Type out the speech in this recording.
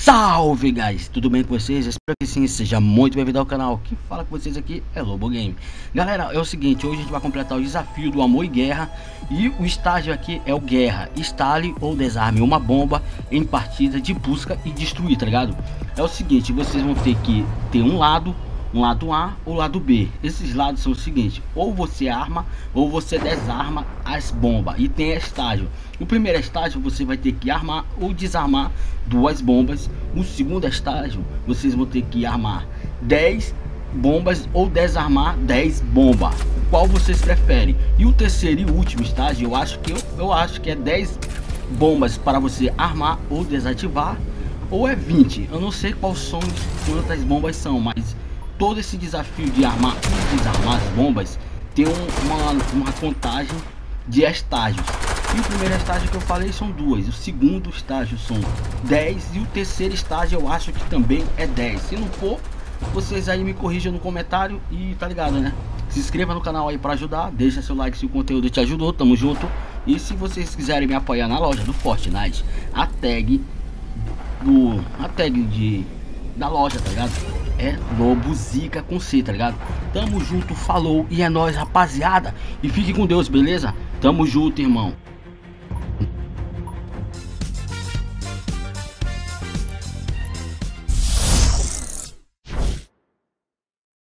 Salve, guys! Tudo bem com vocês? Espero que sim, seja muito bem-vindo ao canal. Quem fala com vocês aqui é Lobo Game. Galera, é o seguinte, hoje a gente vai completar o desafio do Amor e Guerra. E o estágio aqui é o Guerra. Instale ou desarme uma bomba em partida de busca e destruir, tá ligado? É o seguinte, vocês vão ter que ter um lado A ou lado B. Esses lados são o seguinte: ou você arma ou você desarma as bombas. E tem estágio. O primeiro estágio você vai ter que armar ou desarmar duas bombas. O segundo estágio vocês vão ter que armar 10 bombas ou desarmar 10 bombas. Qual vocês preferem? E o terceiro e último estágio eu acho que é 10 bombas para você armar ou desativar, ou é 20. Eu não sei quantas bombas são, mas todo esse desafio de armar e desarmar as bombas tem uma contagem de estágios. E o primeiro estágio que eu falei são duas, o segundo estágio são 10 e o terceiro estágio eu acho que também é 10. Se não for, vocês aí me corrijam no comentário e tá ligado, né? Se inscreva no canal aí para ajudar, deixa seu like se o conteúdo te ajudou, tamo junto. E se vocês quiserem me apoiar na loja do Fortnite, a tag da loja, tá ligado? É Lobo Zica com C, tá ligado? Tamo junto, falou e é nóis, rapaziada. E fique com Deus, beleza? Tamo junto, irmão.